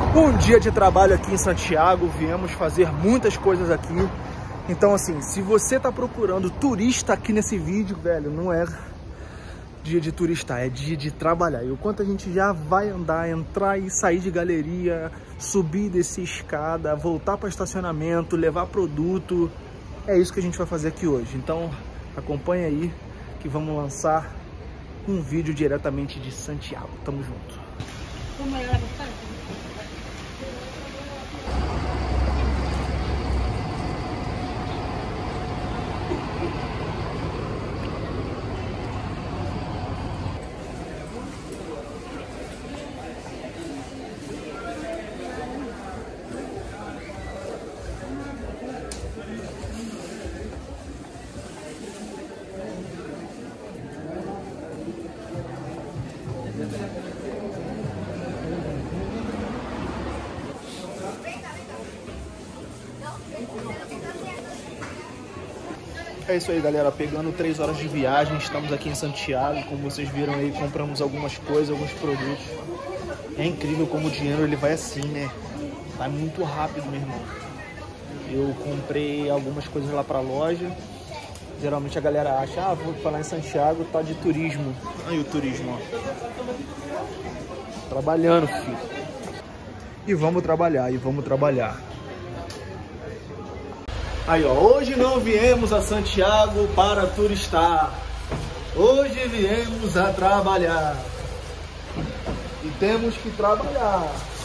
Um dia de trabalho aqui em Santiago, viemos fazer muitas coisas aqui. Então assim, se você tá procurando turista aqui nesse vídeo, velho, não é dia de turista, é dia de trabalhar. E o quanto a gente já vai andar, entrar e sair de galeria, subir e descer escada, voltar para estacionamento, levar produto. É isso que a gente vai fazer aqui hoje. Então acompanha aí que vamos lançar um vídeo diretamente de Santiago. Tamo junto. É isso aí, galera, pegando 3 horas de viagem, estamos aqui em Santiago, como vocês viram aí, compramos algumas coisas, alguns produtos. É incrível como o dinheiro ele vai assim, né? Vai muito rápido, meu irmão. Eu comprei algumas coisas lá pra loja. Geralmente a galera acha, ah, vou falar em Santiago, tá de turismo. Aí o turismo, ó. Trabalhando, filho. E vamos trabalhar, e vamos trabalhar. Aí, ó, hoje não viemos a Santiago para turistar. Hoje viemos a trabalhar. E temos que trabalhar.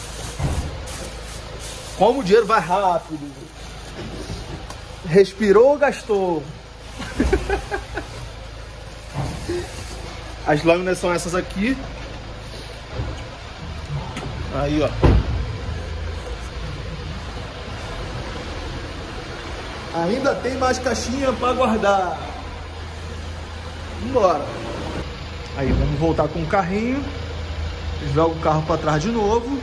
Como o dinheiro vai rápido. Respirou, gastou. As lâminas são essas aqui. Aí, ó. Ainda tem mais caixinha para guardar. Vambora. Aí vamos voltar com o carrinho. Joga o carro para trás de novo.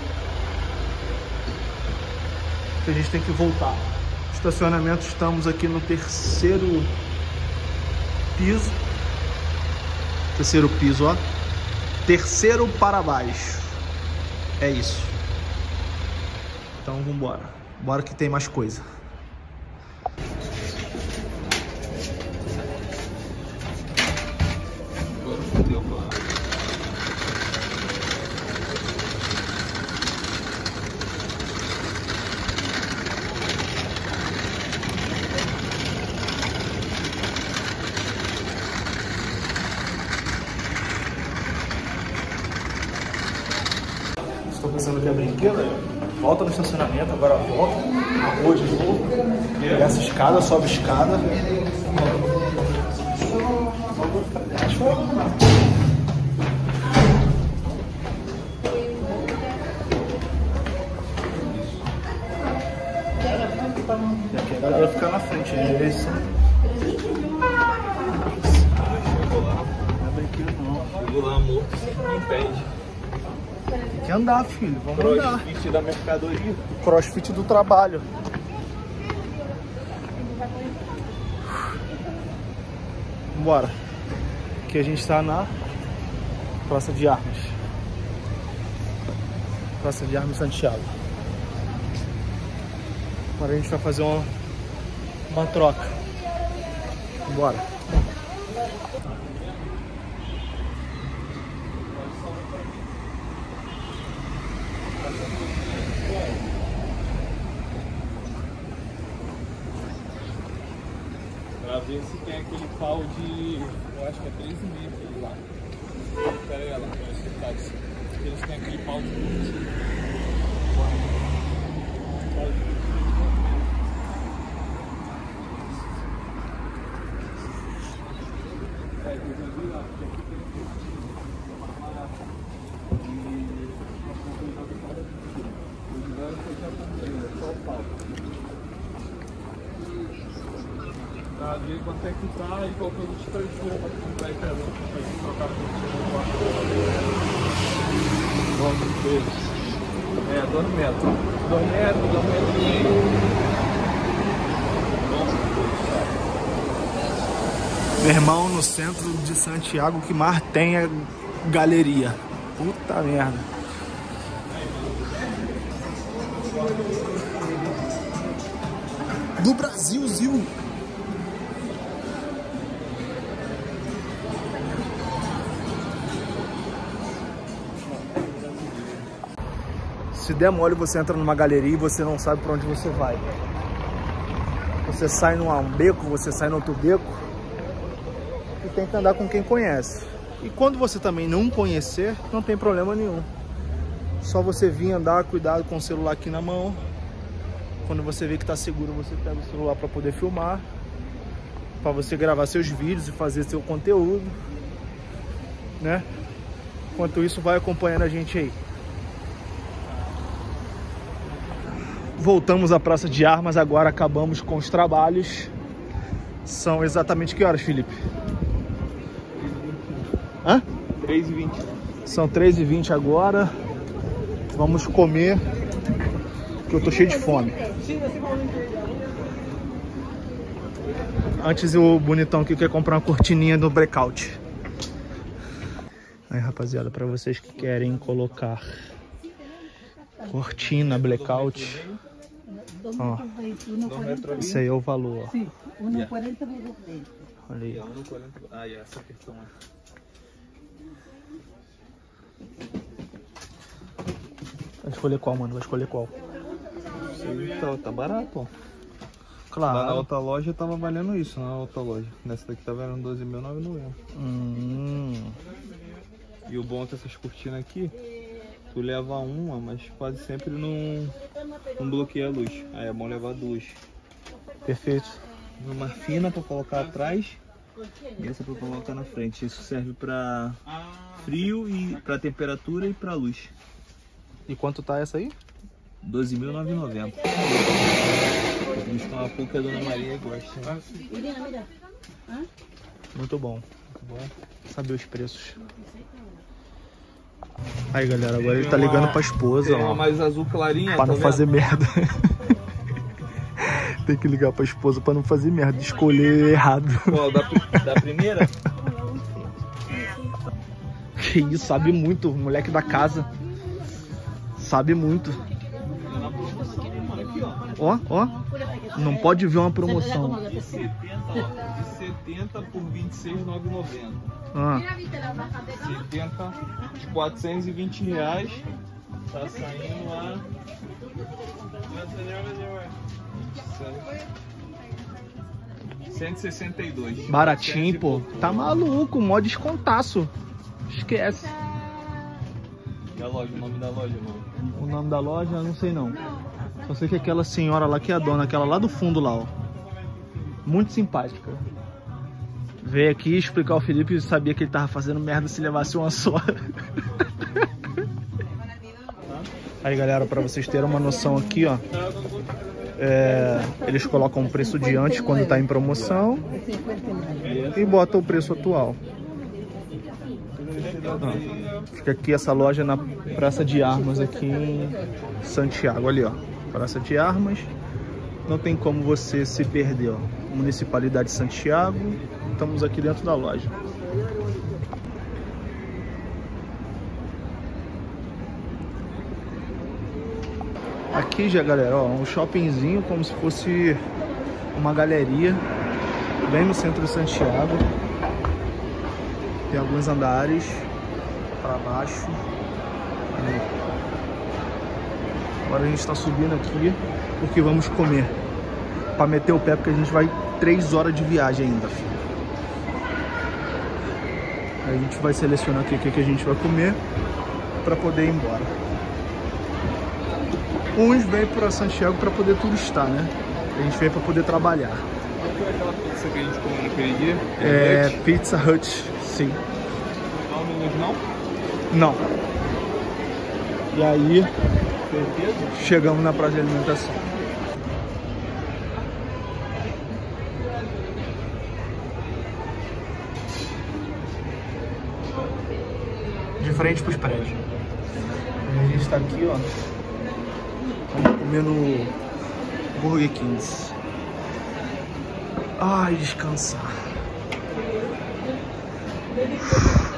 Que a gente tem que voltar. Estacionamento, estamos aqui no terceiro piso. Terceiro piso, ó. Terceiro para baixo. É isso. Então vambora. Bora que tem mais coisa. Estou pensando que é brinquedo, volta no estacionamento, agora volta, a rua de novo, desce escada, sobe escada. E aqui a galera vai ficar na frente, né? Não é brinquedo não. Chegou lá morto, você não impede. Tem que andar, filho. Vamos andar. Crossfit da mercadoria. Crossfit do trabalho. Bora. Aqui a gente tá na Praça de Armas. Praça de Armas Santiago. Agora a gente vai fazer uma troca. Bora. Pra ver se tem aquele pau de, eu acho que é 3,5 aquele lá. Pera aí, ela vai explicar isso. Eles têm aquele pau de 20. Pra ver quanto é que tá e qual que é o transfer pra comprar e trazer pra trocar por é, 2 metros. 2 metros, 2 metros e meio. Meu irmão, no centro de Santiago, o que mais tem é galeria. Puta merda. Do Brasil, Zil. Se der mole, você entra numa galeria e você não sabe para onde você vai. Você sai num beco, você sai no outro beco e tem que andar com quem conhece. E quando você também não conhecer, não tem problema nenhum. Só você vir andar, cuidado com o celular aqui na mão. Quando você vê que está seguro, você pega o celular para poder filmar, para você gravar seus vídeos e fazer seu conteúdo, né? Enquanto isso, vai acompanhando a gente aí. Voltamos à Praça de Armas, agora acabamos com os trabalhos. São exatamente que horas, Felipe? Hã? 3h20. São 3h20 agora. Vamos comer, que eu tô cheio de fome. Antes o bonitão aqui quer comprar uma cortininha do Blackout. Aí, rapaziada, para vocês que querem colocar cortina Blackout, ó, esse aí é o valor, ó. Olha aí, ó. Ah, e essa questão é... Vai escolher qual, mano? Vai escolher qual? Tá barato, ó. Claro. Lá na outra loja tava valendo isso, na outra loja. Nessa daqui tá valendo 12.990. E o bom dessas cortinas aqui, tu leva uma, mas quase sempre não bloqueia a luz. Aí é bom levar duas. Perfeito. Uma fina pra colocar atrás e essa pra colocar na frente. Isso serve pra frio, e pra temperatura e pra luz. E quanto tá essa aí? 12.990. Eles estão a pouco que a Dona Maria gosta. Muito bom. Muito bom saber os preços. Aí, galera, agora ele tá ligando pra esposa, ó. Mais azul clarinha, pra não fazer merda. Tem que ligar pra esposa pra não fazer merda, escolher errado. Ó, da primeira? Que isso, sabe muito, moleque da casa. Sabe muito. Ó, ó. Não pode ver uma promoção. De 70 por 26.990. Ah. 70 de 420 reais. Tá saindo a... 162. Baratinho, pô. Tá maluco, mó descontaço. Esquece. E a loja, o nome da loja, mano? O nome da loja, eu não sei não. Só sei que aquela senhora lá que é a dona, aquela lá do fundo lá, ó. Muito simpática. Veio aqui explicar ao Felipe e sabia que ele tava fazendo merda se levasse uma só. Aí, galera, pra vocês terem uma noção aqui, ó. Eles colocam o preço de antes quando tá em promoção e botam o preço atual. Fica aqui essa loja na Praça de Armas aqui em Santiago, ali ó, Praça de Armas. Não tem como você se perder, ó. Municipalidade de Santiago. Estamos aqui dentro da loja. Aqui já, galera, ó, um shoppingzinho como se fosse uma galeria bem no centro de Santiago. Tem alguns andares para baixo. Agora a gente está subindo aqui porque vamos comer. Para meter o pé, porque a gente vai 3 horas de viagem ainda, filho. Aí a gente vai selecionar aqui o que a gente vai comer para poder ir embora. Uns vêm para Santiago para poder turistar, né? A gente vem para poder trabalhar. Qual foi aquela pizza que a gente comeu naquele dia? É Pizza Hut, sim. Não. E aí, chegamos na praça de alimentação. De frente para os prédios. A gente está aqui, ó. Vamos comer no Burger King. Ai, descansar.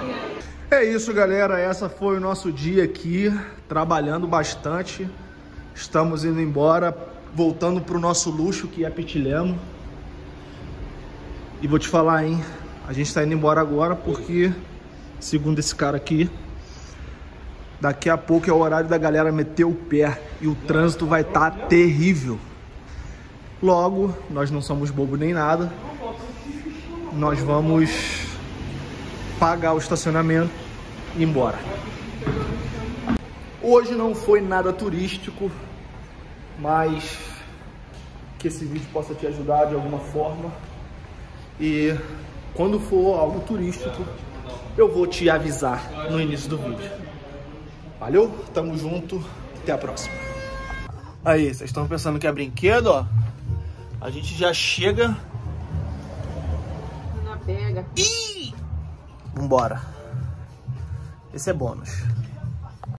É isso, galera. Essa foi o nosso dia aqui, trabalhando bastante. Estamos indo embora, voltando pro nosso luxo, que é Pitilhemo. E vou te falar, hein? A gente tá indo embora agora porque, segundo esse cara aqui, daqui a pouco é o horário da galera meter o pé e o trânsito vai estar terrível. Logo, nós não somos bobo nem nada. Nós vamos pagar o estacionamento e ir embora. Hoje não foi nada turístico, mas que esse vídeo possa te ajudar de alguma forma. E quando for algo turístico, eu vou te avisar no início do vídeo. Valeu, tamo junto, até a próxima. Aí, vocês estão pensando que é brinquedo, ó? A gente já chega... Na pega. Ih! Vambora. Esse é bônus.